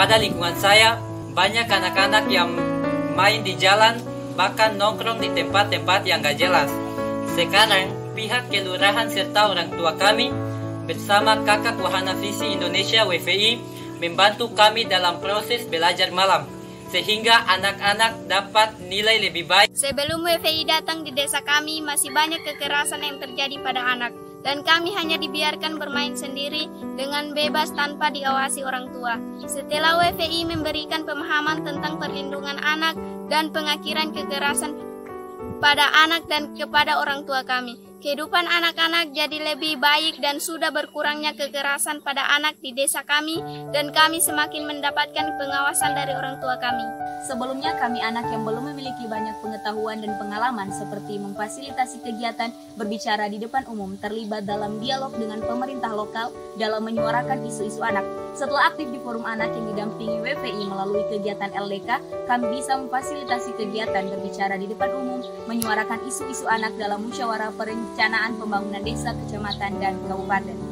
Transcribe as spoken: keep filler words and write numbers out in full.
pada lingkungan saya banyak anak-anak yang main di jalan, bahkan nongkrong di tempat-tempat yang gak jelas. Sekarang, pihak kelurahan serta orang tua kami bersama Kakak Wahana Visi Indonesia W V I membantu kami dalam proses belajar malam, sehingga anak-anak dapat nilai lebih baik. Sebelum W V I datang di desa kami, masih banyak kekerasan yang terjadi pada anak, dan kami hanya dibiarkan bermain sendiri dengan bebas tanpa diawasi orang tua. Setelah W V I memberikan pemahaman tentang perlindungan anak dan pengakhiran kekerasan pada anak dan kepada orang tua kami, kehidupan anak-anak jadi lebih baik dan sudah berkurangnya kekerasan pada anak di desa kami, dan kami semakin mendapatkan pengawasan dari orang tua kami. Sebelumnya kami anak yang belum memiliki banyak pengetahuan dan pengalaman seperti memfasilitasi kegiatan berbicara di depan umum, terlibat dalam dialog dengan pemerintah lokal dalam menyuarakan isu-isu anak. Setelah aktif di forum anak yang didampingi W V I melalui kegiatan L D K, kami bisa memfasilitasi kegiatan berbicara di depan umum, menyuarakan isu-isu anak dalam musyawarah perencanaan pembangunan desa, kecamatan, dan kabupaten.